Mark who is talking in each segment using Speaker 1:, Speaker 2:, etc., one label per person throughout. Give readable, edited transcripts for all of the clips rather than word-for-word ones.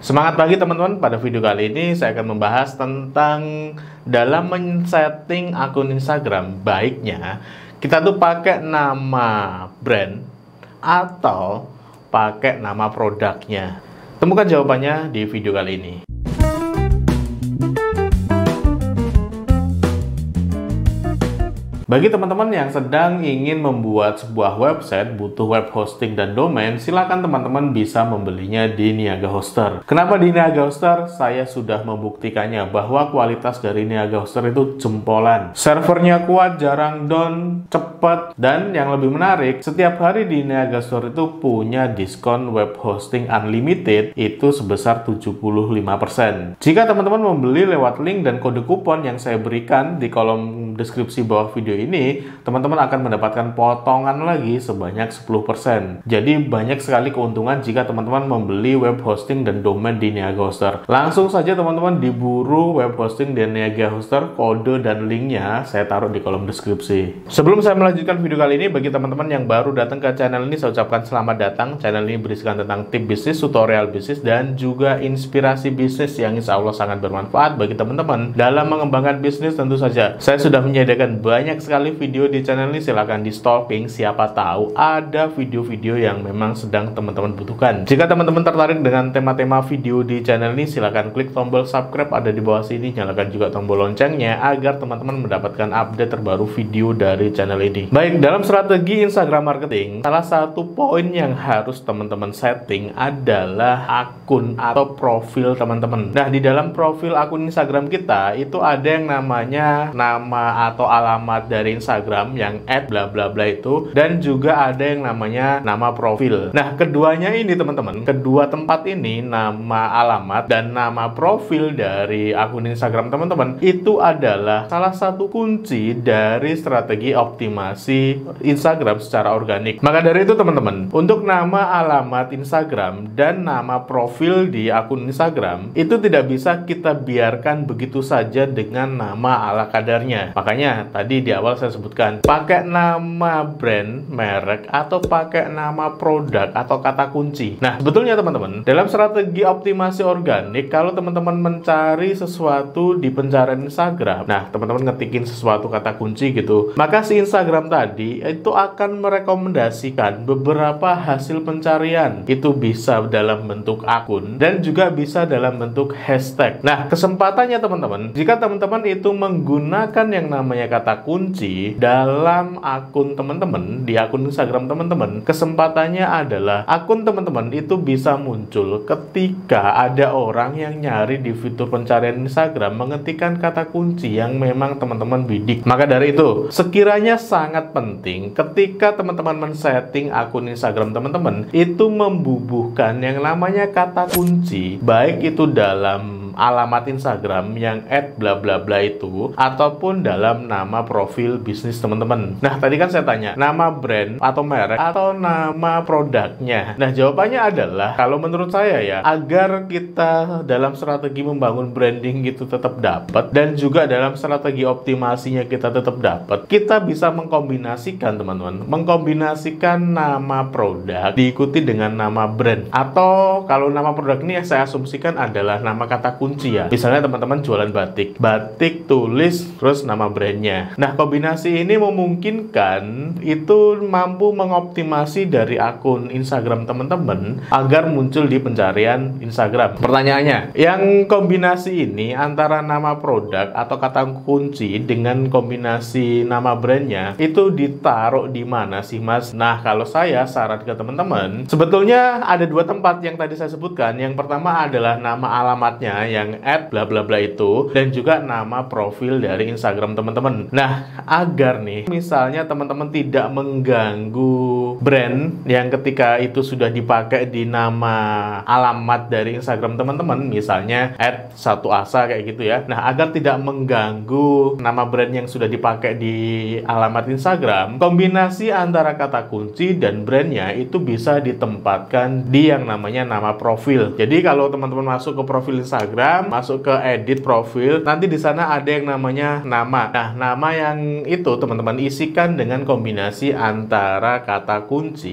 Speaker 1: Semangat pagi teman-teman, pada video kali ini saya akan membahas tentang dalam men-setting akun Instagram, baiknya kita tuh pakai nama brand atau pakai nama produknya. Temukan jawabannya di video kali ini. Bagi teman-teman yang sedang ingin membuat sebuah website, butuh web hosting dan domain, silakan teman-teman bisa membelinya di Niaga Hoster. Kenapa di Niaga Hoster? Saya sudah membuktikannya bahwa kualitas dari Niaga Hoster itu jempolan. Servernya kuat, jarang down, cepat, dan yang lebih menarik, setiap hari di Niaga Store itu punya diskon web hosting unlimited itu sebesar 75%. Jika teman-teman membeli lewat link dan kode kupon yang saya berikan di kolom deskripsi bawah video ini, teman-teman akan mendapatkan potongan lagi sebanyak 10%. Jadi banyak sekali keuntungan jika teman-teman membeli web hosting dan domain di Niaga Hoster. Langsung saja teman-teman diburu web hosting dan Niaga Hoster, kode dan linknya saya taruh di kolom deskripsi. Sebelum saya melanjutkan video kali ini, bagi teman-teman yang baru datang ke channel ini, saya ucapkan selamat datang. Channel ini berisikan tentang tips bisnis, tutorial bisnis, dan juga inspirasi bisnis yang insya Allah sangat bermanfaat bagi teman-teman dalam mengembangkan bisnis. Tentu saja saya sudah menyediakan banyak sekali video di channel ini, silahkan di stalking, siapa tahu ada video-video yang memang sedang teman-teman butuhkan. Jika teman-teman tertarik dengan tema-tema video di channel ini, silahkan klik tombol subscribe ada di bawah sini, nyalakan juga tombol loncengnya agar teman-teman mendapatkan update terbaru video dari channel ini. Baik, dalam strategi Instagram marketing, salah satu poin yang harus teman-teman setting adalah akun atau profil teman-teman. Nah, di dalam profil akun Instagram kita itu ada yang namanya nama atau alamat dari Instagram yang @bla-bla-bla itu, dan juga ada yang namanya nama profil. Nah, keduanya ini teman-teman, kedua tempat ini, nama alamat dan nama profil dari akun Instagram teman-teman, itu adalah salah satu kunci dari strategi optimasi Instagram secara organik. Maka dari itu teman-teman, untuk nama alamat Instagram dan nama profil di akun Instagram itu tidak bisa kita biarkan begitu saja dengan nama ala kadarnya. Makanya tadi di awal saya sebutkan, pakai nama brand, merek, atau pakai nama produk atau kata kunci. Nah, sebetulnya teman-teman, dalam strategi optimasi organik, kalau teman-teman mencari sesuatu di pencarian Instagram, nah, teman-teman ngetikin sesuatu kata kunci gitu, maka si Instagram tadi itu akan merekomendasikan beberapa hasil pencarian. Itu bisa dalam bentuk akun dan juga bisa dalam bentuk hashtag. Nah, kesempatannya teman-teman, jika teman-teman itu menggunakan yang namanya kata kunci dalam akun teman-teman, di akun Instagram teman-teman, kesempatannya adalah akun teman-teman itu bisa muncul ketika ada orang yang nyari di fitur pencarian Instagram mengetikkan kata kunci yang memang teman-teman bidik. Maka dari itu, sekiranya sangat penting ketika teman-teman men-setting akun Instagram teman-teman itu membubuhkan yang namanya kata kunci, baik itu dalam alamat Instagram yang @bla-bla-bla itu ataupun dalam nama profil bisnis teman-teman. Nah, tadi kan saya tanya nama brand atau merek atau nama produknya. Nah, jawabannya adalah kalau menurut saya ya, agar kita dalam strategi membangun branding gitu tetap dapat dan juga dalam strategi optimasinya kita tetap dapat, kita bisa mengkombinasikan teman-teman, mengkombinasikan nama produk diikuti dengan nama brand, atau kalau nama produk ini yang saya asumsikan adalah nama kata kunci ya. Misalnya teman-teman jualan batik, batik tulis terus nama brandnya. Nah, kombinasi ini memungkinkan itu mampu mengoptimasi dari akun Instagram teman-teman agar muncul di pencarian Instagram. Pertanyaannya, yang kombinasi ini antara nama produk atau kata kunci dengan kombinasi nama brandnya itu ditaruh di mana sih Mas? Nah, kalau saya saran ke teman-teman, sebetulnya ada dua tempat yang tadi saya sebutkan. Yang pertama adalah nama alamatnya yang @bla-bla-bla itu, dan juga nama profil dari Instagram teman-teman. Nah, agar nih misalnya teman-teman tidak mengganggu brand yang ketika itu sudah dipakai di nama alamat dari Instagram teman-teman, misalnya @satuasa kayak gitu ya. Nah, agar tidak mengganggu nama brand yang sudah dipakai di alamat Instagram, kombinasi antara kata kunci dan brandnya itu bisa ditempatkan di yang namanya nama profil. Jadi kalau teman-teman masuk ke profil Instagram, masuk ke edit profil, nanti di sana ada yang namanya nama. Nah, nama yang itu teman-teman isikan dengan kombinasi antara kata kunci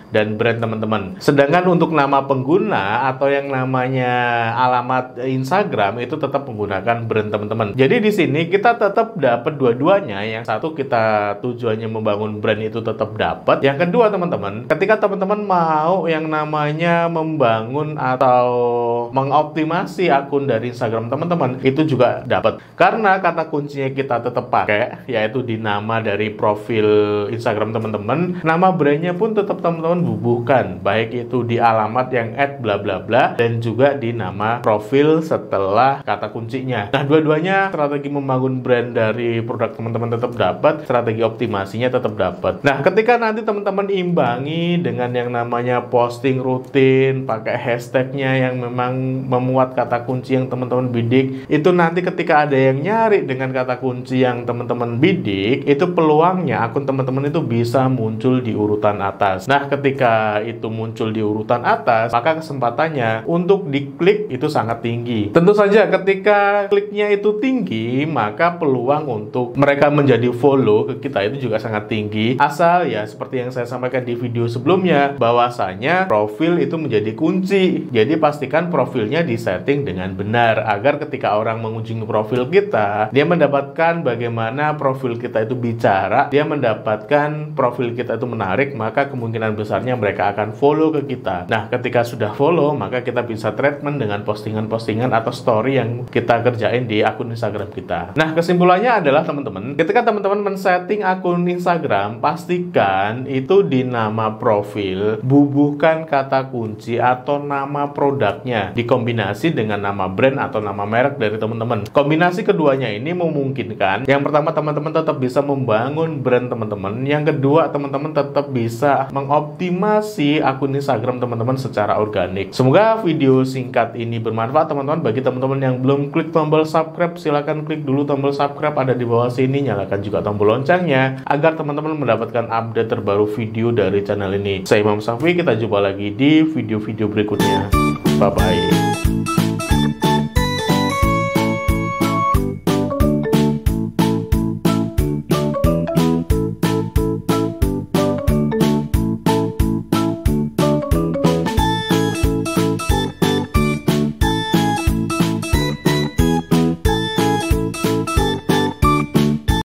Speaker 1: dan brand teman-teman. Sedangkan untuk nama pengguna atau yang namanya alamat Instagram itu tetap menggunakan brand teman-teman. Jadi di sini kita tetap dapat dua-duanya. Yang satu kita tujuannya membangun brand itu tetap dapat. Yang kedua teman-teman, ketika teman-teman mau yang namanya membangun atau mengoptimasi akun dari Instagram teman-teman, itu juga dapat. Karena kata kuncinya kita tetap pakai, yaitu di nama dari profil Instagram teman-teman, nama brandnya pun tetap teman-teman bubuhkan, baik itu di alamat yang @bla-bla-bla dan juga di nama profil setelah kata kuncinya. Nah, dua-duanya strategi membangun brand dari produk teman-teman tetap dapat, strategi optimasinya tetap dapat. Nah, ketika nanti teman-teman imbangi dengan yang namanya posting rutin, pakai hashtagnya yang memang memuat kata kunci yang teman-teman bidik, itu nanti ketika ada yang nyari dengan kata kunci yang teman-teman bidik, itu peluangnya akun teman-teman itu bisa muncul di urutan atas. Nah, ketika itu muncul di urutan atas, maka kesempatannya untuk diklik itu sangat tinggi. Tentu saja ketika kliknya itu tinggi, maka peluang untuk mereka menjadi follow ke kita itu juga sangat tinggi. Asal ya seperti yang saya sampaikan di video sebelumnya, bahwasanya profil itu menjadi kunci. Jadi pastikan profilnya disetting dengan benar agar ketika orang mengunjungi profil kita, dia mendapatkan bagaimana profil kita itu bicara, dia mendapatkan profil kita itu menarik, maka kemungkinan besarnya mereka akan follow ke kita. Nah, ketika sudah follow, maka kita bisa treatment dengan postingan-postingan atau story yang kita kerjain di akun Instagram kita. Nah, kesimpulannya adalah teman-teman, ketika teman-teman men-setting akun Instagram, pastikan itu di nama profil, bubuhkan kata kunci atau nama produknya, dikombinasi dengan nama brand atau nama merek dari teman-teman. Kombinasi keduanya ini memungkinkan, yang pertama teman-teman tetap bisa membangun brand teman-teman, yang kedua teman-teman tetap bisa mengoptimasi akun Instagram teman-teman secara organik. Semoga video singkat ini bermanfaat teman-teman. Bagi teman-teman yang belum klik tombol subscribe, silahkan klik dulu tombol subscribe ada di bawah sini, nyalakan juga tombol loncengnya agar teman-teman mendapatkan update terbaru video dari channel ini. Saya Imam Safi, kita jumpa lagi di video-video berikutnya. Bye-bye.